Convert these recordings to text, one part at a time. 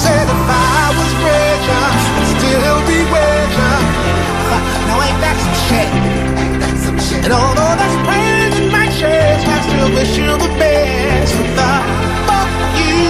said if I was richer, I'd still be with ya. Now ain't that some shit? And although there's pain in my chest, I still wish you the best. With the fuck you.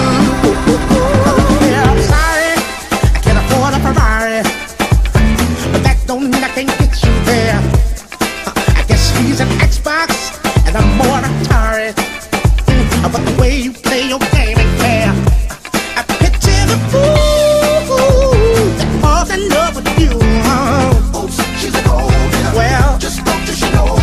Yeah, I'm sorry, I can't afford a Ferrari, but that don't mean I can't get you there. I guess he's an Xbox and I'm more Atari. But the way you play your game ain't fair. I picture the fool that falls in love with you. Oh, she's a gold digger. Well, just don't you know.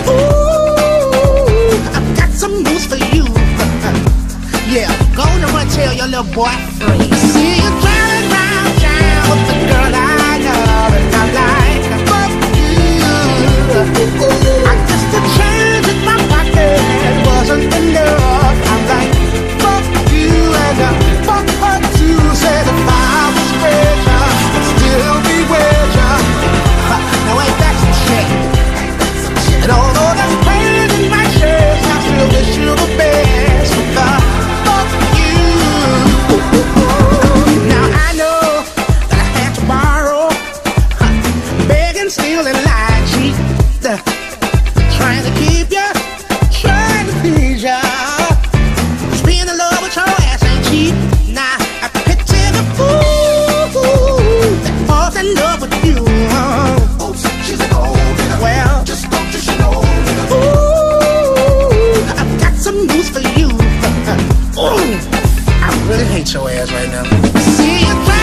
Ooh, I've got some news for you. Yeah, go on and run tell your little boy free. See you driving round town with the girl I love, and I'm like, fuck you. I guess the change in my pocket wasn't enough. I'm like, fuck you and fuck her too. Said if I was richer, I'd still be with ya. Now ain't that some shit? And although there's pain in my chest, I still wish you the best. With the fuck you. Now I know that I had to borrow, beg and steal and lie, cheat, trying to keep ya, trying to please ya. Just being in love with your ass ain't cheap. Now I picture the fool that falls in love with you. Oh, she's a gold digger. Well, just don't you know. ooh, I've got some news for you. Ooh, I really hate your ass right now. See you.